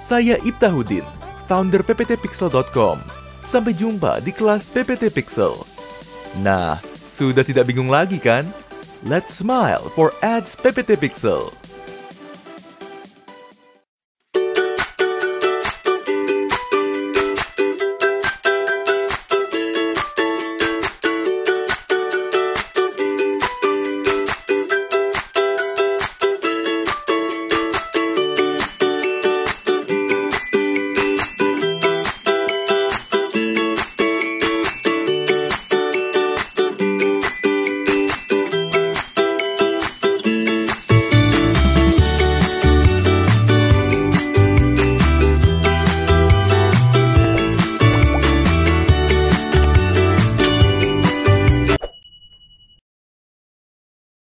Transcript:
Saya Iftahudin, founder pptpixel.com. Sampai jumpa di kelas PPT Pixel. Nah, sudah tidak bingung lagi kan? Let's smile for ads PPT Pixel.